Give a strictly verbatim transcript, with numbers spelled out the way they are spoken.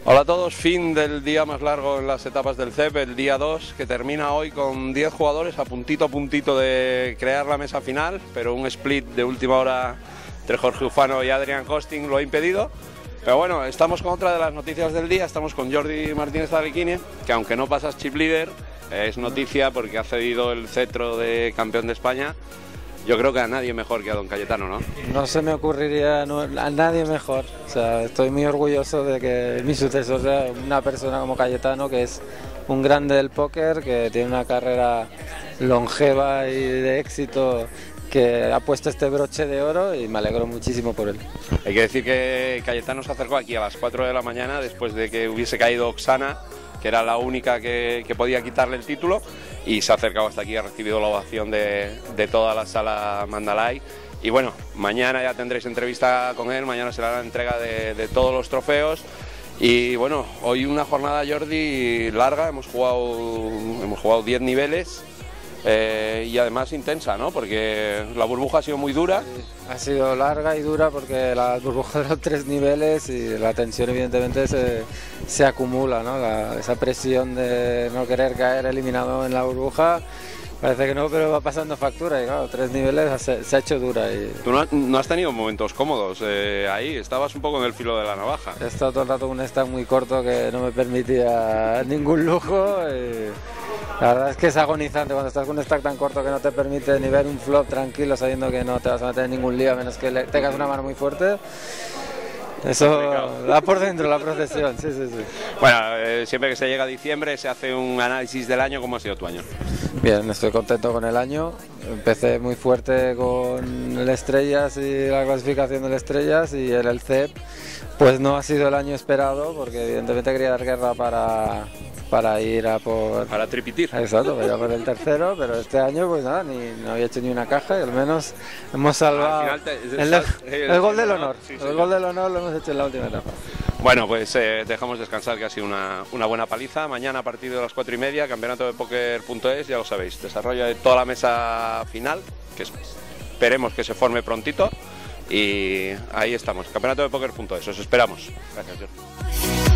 Hola a todos, fin del día más largo en las etapas del C E P, el día dos, que termina hoy con diez jugadores a puntito a puntito de crear la mesa final, pero un split de última hora entre Jorge Ufano y Adrián Costing lo ha impedido. Pero bueno, estamos con otra de las noticias del día, estamos con Jordi Martínez Alekhine, que aunque no pasas chip leader, es noticia porque ha cedido el cetro de campeón de España. Yo creo que a nadie mejor que a don Cayetano, ¿no? No se me ocurriría no, a nadie mejor. O sea, estoy muy orgulloso de que mi sucesor sea una persona como Cayetano, que es un grande del póker, que tiene una carrera longeva y de éxito, que ha puesto este broche de oro y me alegro muchísimo por él. Hay que decir que Cayetano se acercó aquí a las cuatro de la mañana después de que hubiese caído Oksana, que era la única que, que podía quitarle el título, y se ha acercado hasta aquí, ha recibido la ovación de, de toda la sala Mandalay. Y bueno, mañana ya tendréis entrevista con él, mañana será la entrega de, de todos los trofeos. Y bueno, hoy una jornada, Jordi, larga, hemos jugado hemos jugado diez niveles. Eh, y además intensa, ¿no? Porque la burbuja ha sido muy dura. Sí, ha sido larga y dura porque las burbujas eran tres niveles y la tensión evidentemente se, se acumula, ¿no? La, esa presión de no querer caer eliminado en la burbuja, parece que no, pero va pasando factura y claro, tres niveles se, se ha hecho dura. Y... Tú no, no has tenido momentos cómodos eh, ahí, estabas un poco en el filo de la navaja. He estado todo el rato con un stack muy corto que no me permitía ningún lujo. Y... La verdad es que es agonizante cuando estás con un stack tan corto que no te permite ni ver un flop tranquilo sabiendo que no te vas a meter en ningún lío a menos que le tengas una mano muy fuerte. Eso da por dentro la procesión, sí, sí, sí. Bueno, eh, siempre que se llega a diciembre se hace un análisis del año. ¿Cómo ha sido tu año? Bien, estoy contento con el año. Empecé muy fuerte con el Estrellas y la clasificación del Estrellas, y el, el C E P pues no ha sido el año esperado porque evidentemente quería dar guerra para... para ir a por... Para tripitir. Exacto, para ir a por el tercero, pero este año pues nada, ni, no había hecho ni una caja y al menos hemos salvado te, el, el, el, el gol del honor. Sí, sí, el gol del honor lo hemos hecho en la última etapa. Bueno, pues eh, dejamos descansar, que ha sido una, una buena paliza. Mañana a partir de las cuatro y media, campeonato de póker punto es, ya lo sabéis, desarrollo de toda la mesa final, que esperemos que se forme prontito, y ahí estamos, campeonato de póker punto es, os esperamos. Gracias, Jordi.